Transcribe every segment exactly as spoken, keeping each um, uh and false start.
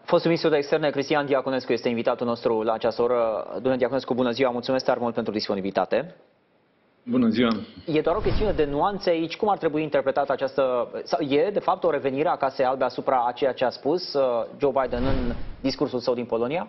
Fostul ministru de externe, Cristian Diaconescu, este invitatul nostru la această oră. Domnule Diaconescu, bună ziua, mulțumesc tare mult pentru disponibilitate. Bună ziua! E doar o chestiune de nuanțe aici. Cum ar trebui interpretată această... Sau e, de fapt, o revenire a Casei Albe asupra a ceea ce a spus Joe Biden în discursul său din Polonia?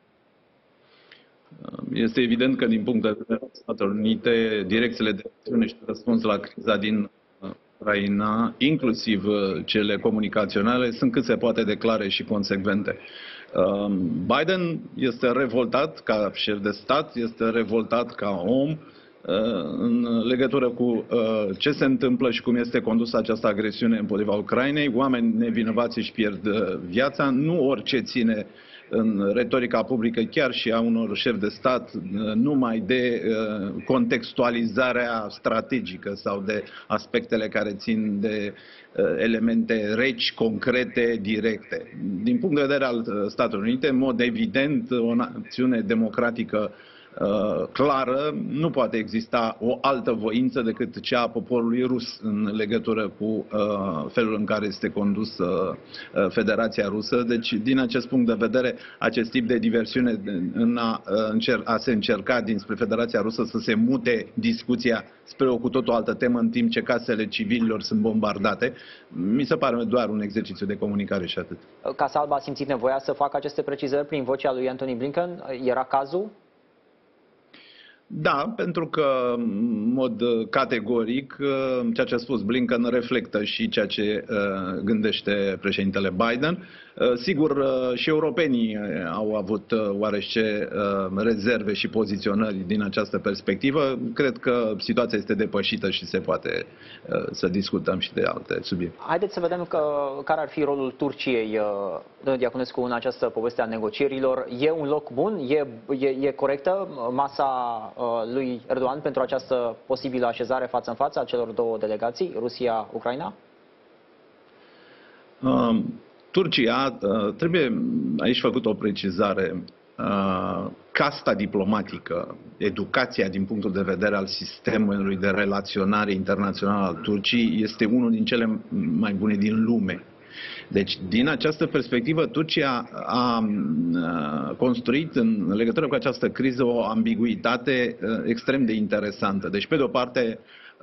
Este evident că, din punct de vedere al Statelor Unite, direcțiile de acțiune și răspuns la criza din Ucraina, inclusiv cele comunicaționale, sunt cât se poate de clare și consecvente. Biden este revoltat ca șef de stat, este revoltat ca om în legătură cu ce se întâmplă și cum este condusă această agresiune împotriva Ucrainei. Oameni nevinovați își pierd viața, nu orice ține în retorica publică, chiar și a unor șefi de stat, numai de contextualizarea strategică sau de aspectele care țin de elemente reci, concrete, directe. Din punct de vedere al Statelor Unite, în mod evident, o națiune democratică clară, nu poate exista o altă voință decât cea a poporului rus în legătură cu uh, felul în care este condus uh, Federația Rusă. Deci, din acest punct de vedere, acest tip de diversiune în a, uh, a se încerca dinspre Federația Rusă să se mute discuția spre o cu totul altă temă, în timp ce casele civililor sunt bombardate, mi se pare doar un exercițiu de comunicare și atât. Casa Albă a simțit nevoia să facă aceste precizări prin vocea lui Antony Blinken? Era cazul? Da, pentru că, în mod categoric, ceea ce a spus Blinken reflectă și ceea ce gândește președintele Biden. Sigur, și europenii au avut oarește rezerve și poziționări din această perspectivă. Cred că situația este depășită și se poate să discutăm și de alte subiecte. Haideți să vedem că, care ar fi rolul Turciei, domnule Diaconescu, în această poveste a negocierilor. E un loc bun? E, e, e corectă masa lui Erdogan pentru această posibilă așezare față în față a celor două delegații, Rusia-Ucraina? Um. Turcia, trebuie aici făcut o precizare, casta diplomatică, educația din punctul de vedere al sistemului de relaționare internațional al Turciei este unul din cele mai bune din lume. Deci, din această perspectivă, Turcia a construit în legătură cu această criză o ambiguitate extrem de interesantă. Deci, pe de o parte,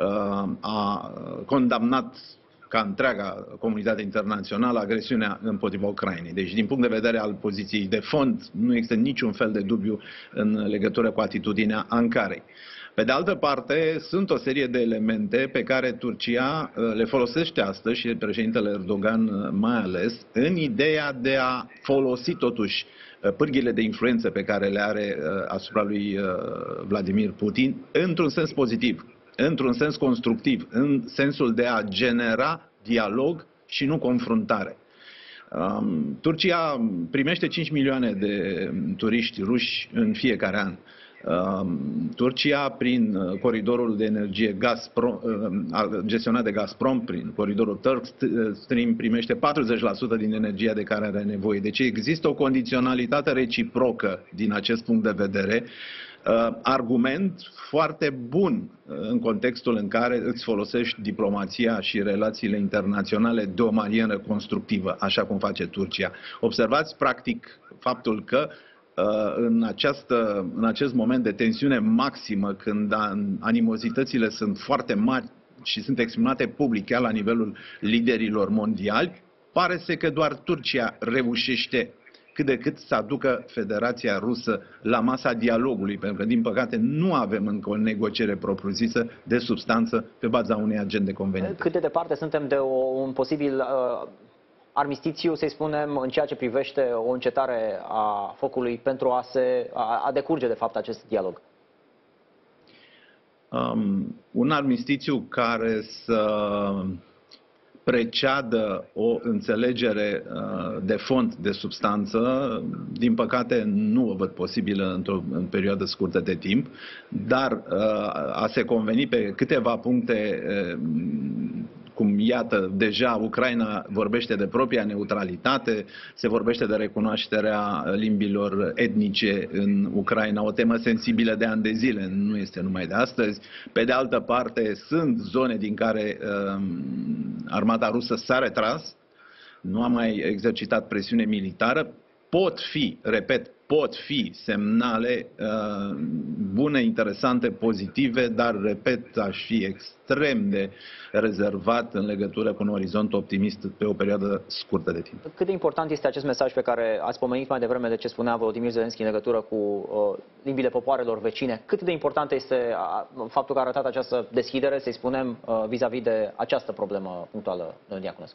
a condamnat ca întreaga comunitate internațională agresiunea împotriva Ucrainei. Deci, din punct de vedere al poziției de fond, nu există niciun fel de dubiu în legătură cu atitudinea Ankarei. Pe de altă parte, sunt o serie de elemente pe care Turcia le folosește astăzi și președintele Erdogan mai ales, în ideea de a folosi totuși pârghile de influență pe care le are asupra lui Vladimir Putin într-un sens pozitiv, într-un sens constructiv, în sensul de a genera dialog și nu confruntare. Um, Turcia primește cinci milioane de turiști ruși în fiecare an. Um, Turcia, prin coridorul de energie Gazprom, gestionat de Gazprom, prin coridorul Turk Stream, primește patruzeci la sută din energia de care are nevoie. Deci există o condiționalitate reciprocă din acest punct de vedere. Argument foarte bun în contextul în care îți folosești diplomația și relațiile internaționale de o manieră constructivă, așa cum face Turcia. Observați practic faptul că în, această, în acest moment de tensiune maximă, când animozitățile sunt foarte mari și sunt exprimate public, chiar la nivelul liderilor mondiali, pare să că doar Turcia reușește cât de cât să aducă Federația Rusă la masa dialogului, pentru că, din păcate, nu avem încă o negociere propriu-zisă de substanță pe baza unei agende convenite. Cât de departe suntem de o, un posibil uh, armistițiu, să-i spunem, în ceea ce privește o încetare a focului pentru a, se, a, a decurge, de fapt, acest dialog? Um, un armistițiu care să preceadă o înțelegere de fond, de substanță, din păcate nu o văd posibilă într-o în perioadă scurtă de timp, dar a se conveni pe câteva puncte, cum iată, deja Ucraina vorbește de propria neutralitate, se vorbește de recunoașterea limbilor etnice în Ucraina, o temă sensibilă de ani de zile, nu este numai de astăzi. Pe de altă parte, sunt zone din care uh, armata rusă s-a retras, nu a mai exercitat presiune militară. pot fi, repet, pot fi semnale uh, bune, interesante, pozitive, dar, repet, aș fi extrem de rezervat în legătură cu un orizont optimist pe o perioadă scurtă de timp. Cât de important este acest mesaj pe care ați pomenit mai devreme de ce spunea Volodymyr Zelensky în legătură cu uh, limbile popoarelor vecine? Cât de important este uh, faptul că a arătat această deschidere, să-i spunem, uh, vis-a-vis de această problemă punctuală, domnul Diaconescu?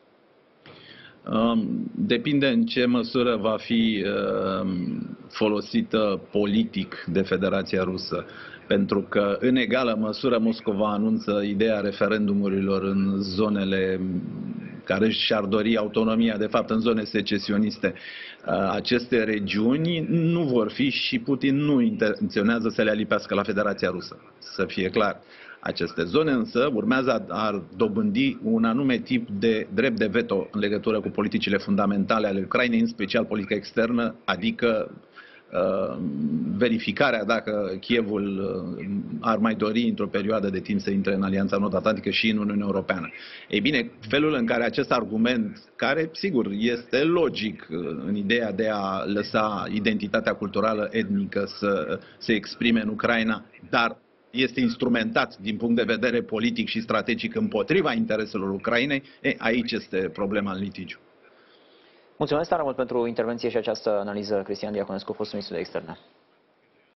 Depinde în ce măsură va fi folosită politic de Federația Rusă. Pentru că, în egală măsură, Moscova anunță ideea referendumurilor în zonele care și-ar dori autonomia, de fapt, în zone secesioniste. Aceste regiuni nu vor fi și Putin nu intenționează să le alipească la Federația Rusă, să fie clar. Aceste zone însă urmează a dobândi un anume tip de drept de veto în legătură cu politicile fundamentale ale Ucrainei, în special politica externă, adică uh, verificarea dacă Kievul uh, ar mai dori într-o perioadă de timp să intre în Alianța Nord-Atlantică și în Uniunea Europeană. Ei bine, felul în care acest argument, care sigur este logic uh, în ideea de a lăsa identitatea culturală etnică să se exprime în Ucraina, dar este instrumentat din punct de vedere politic și strategic împotriva intereselor Ucrainei, e, aici este problema în litigiu. Mulțumesc tare mult pentru intervenție și această analiză, Cristian Diaconescu, fostul ministru de externe.